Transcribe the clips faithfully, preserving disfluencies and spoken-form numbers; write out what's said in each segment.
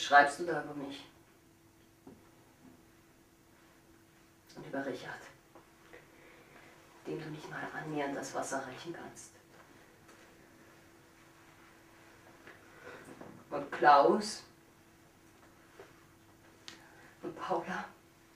schreibst du da über mich? Und über Richard, dem du nicht mal annähernd das Wasser reichen kannst. Und Klaus und Paula,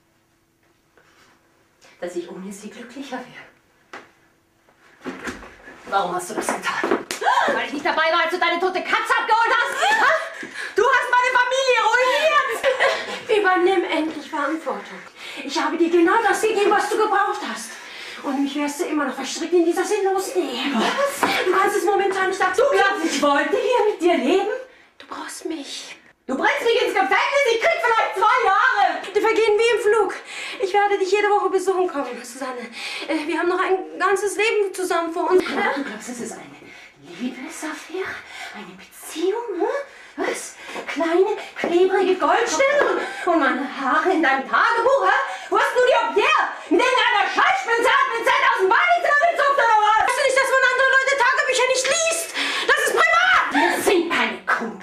dass ich ohne sie glücklicher wäre. Warum hast du das getan? Weil ich nicht dabei war, als du deine tote Katze abgeholt hast? Du hast meine Familie ruiniert! Übernimm endlich Verantwortung. Ich habe dir genau das gegeben, was du gebraucht hast. Und mich wärst du immer noch verstrickt in dieser sinnlosen Ehe. Was? Du kannst es momentan nicht akzeptieren. Du glaubst, ich wollte hier mit dir leben? Du brauchst mich. Du bringst mich ins Gefängnis, ich krieg vielleicht zwei Jahre! Die vergehen wie im Flug. Ich werde dich jede Woche besuchen kommen, Susanne. Äh, wir haben noch ein ganzes Leben zusammen vor uns. Du glaubst, es ist eine Liebesaffäre? Eine Beziehung? Hm? Was? Kleine, klebrige Goldstücke und meine Haare in deinem Tagebuch? Hä? Wo hast du die ob her? Mit irgendeiner Scheißspinze hat mit Zelt aus dem Badezimmer gezupft oder was? Weißt du nicht, dass man andere Leute Tagebücher nicht liest? Das ist privat! Wir sind keine Kumpels.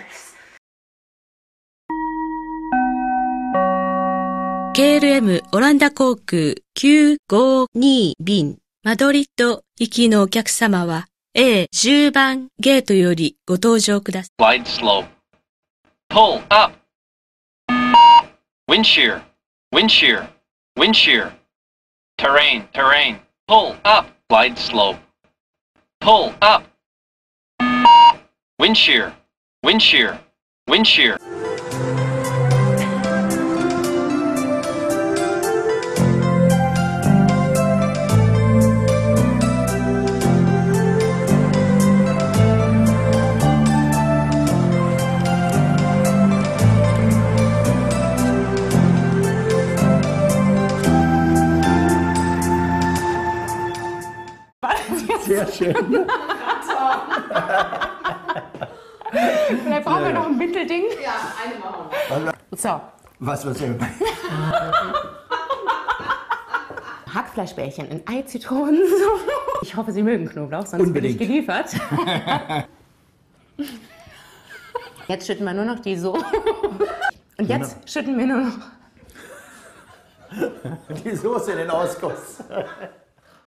ケーエルエム オランダ航空きゅうごに便マドリッド行きのお客様は エーじゅう 番ゲートよりご搭乗ください。 Glide slope. Pull up. Wind shear. Wind shear. Wind shear. Terrain. Terrain. Pull up. Glide slope. Pull up. Wind shear. Wind shear. Wind shear. Sehr schön. Vielleicht brauchen wir noch ein Mittelding. Ja, eine machen wir. So. Was, was denn? Hackfleischbällchen in Ei, Zitronen. Ich hoffe, Sie mögen Knoblauch, sonst Unbedingt. bin ich geliefert. Jetzt schütten wir nur noch die so. Und jetzt schütten wir nur noch Die Soße in den Ausguss.